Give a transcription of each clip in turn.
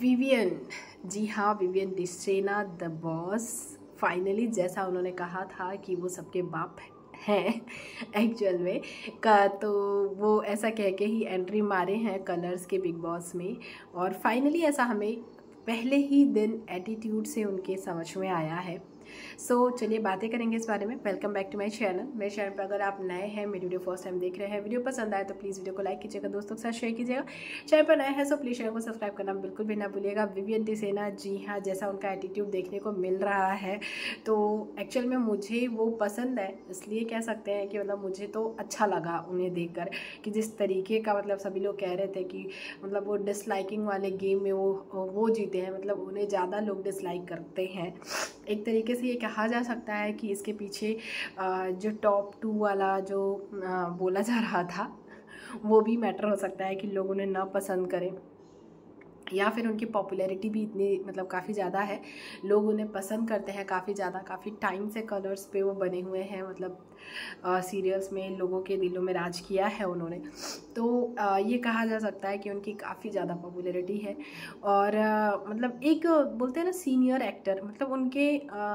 Vivian, ji हाँ, Vivian Dsena the boss finally, जैसा उन्होंने कहा था कि वो सबके बाप हैं एक्चुअल में का, तो वो ऐसा कह के ही एंट्री मारे हैं कलर्स के बिग बॉस में। और फाइनली ऐसा हमें पहले ही दिन एटीट्यूड से उनके समझ में आया है। चलिए बातें करेंगे इस बारे में। Welcome back to my channel. मेरे चैनल पर अगर आप नए हैं, मेरी वीडियो फर्स्ट टाइम देख रहे हैं, वीडियो पसंद आए तो प्लीज़ वीडियो को लाइक कीजिएगा, दोस्तों के साथ शेयर कीजिएगा। चैनल पर नए हैं तो प्लीज़ चैनल को सब्सक्राइब करना बिल्कुल भी ना भूलिएगा। विवियन डिसेना, जी हाँ, जैसा उनका एटीट्यूड देखने को मिल रहा है तो एक्चुअल में मुझे वो पसंद है, इसलिए कह सकते हैं कि मतलब मुझे तो अच्छा लगा उन्हें देखकर कि जिस तरीके का मतलब सभी लोग कह रहे थे कि मतलब वो डिसलाइकिंग वाले गेम में वो जीते हैं, मतलब उन्हें ज़्यादा लोग डिसलाइक करते हैं। एक तरीके से ये कहा जा सकता है कि इसके पीछे जो टॉप 2 वाला जो बोला जा रहा था वो भी मैटर हो सकता है कि लोग उन्हें ना पसंद करें, या फिर उनकी पॉपुलैरिटी भी इतनी मतलब काफ़ी ज़्यादा है, लोग उन्हें पसंद करते हैं काफ़ी ज़्यादा। काफ़ी टाइम से कलर्स पे वो बने हुए हैं, मतलब सीरियल्स में लोगों के दिलों में राज किया है उन्होंने। तो ये कहा जा सकता है कि उनकी काफ़ी ज़्यादा पॉपुलैरिटी है। और मतलब एक बोलते हैं ना सीनियर एक्टर, मतलब उनके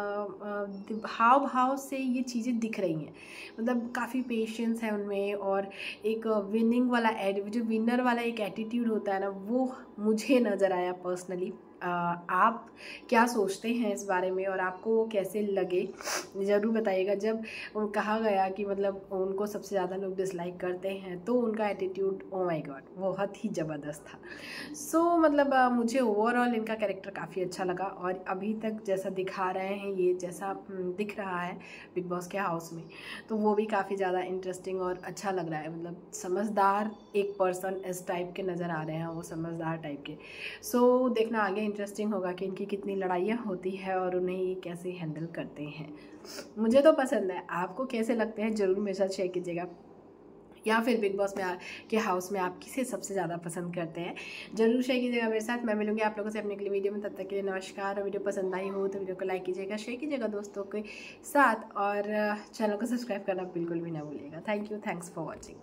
हाव भाव से ये चीज़ें दिख रही हैं, मतलब काफ़ी पेशेंस है उनमें। और एक विनिंग वाला जो विनर वाला एक एटीट्यूड होता है ना, वो मुझे नज़र आया पर्सनली। आप क्या सोचते हैं इस बारे में और आपको वो कैसे लगे ज़रूर बताइएगा। जब कहा गया कि मतलब उनको सबसे ज़्यादा लोग डिसलाइक करते हैं तो उनका एटीट्यूड, ओ माय गॉड, बहुत ही ज़बरदस्त था। मतलब मुझे ओवरऑल इनका कैरेक्टर काफ़ी अच्छा लगा। और अभी तक जैसा दिखा रहे हैं, ये जैसा दिख रहा है बिग बॉस के हाउस में, तो वो भी काफ़ी ज़्यादा इंटरेस्टिंग और अच्छा लग रहा है। मतलब समझदार एक पर्सन इस टाइप के नज़र आ रहे हैं, वो समझदार टाइप के। देखना आगे इंटरेस्टिंग होगा कि इनकी कितनी लड़ाइयाँ होती है और उन्हें ये कैसे हैंडल करते हैं। मुझे तो पसंद है, आपको कैसे लगते हैं ज़रूर मेरे साथ शेयर कीजिएगा। या फिर बिग बॉस में के हाउस में आप किसे सबसे ज़्यादा पसंद करते हैं, ज़रूर शेयर कीजिएगा मेरे साथ। मैं मिलूंगी आप लोगों से अपने अगली वीडियो में, तब तक के लिए नमस्कार। और वीडियो पसंद आई हो तो वीडियो को लाइक कीजिएगा, शेयर कीजिएगा दोस्तों के साथ, और चैनल को सब्सक्राइब करना बिल्कुल भी ना भूलिएगा। Thank you, thanks for watching.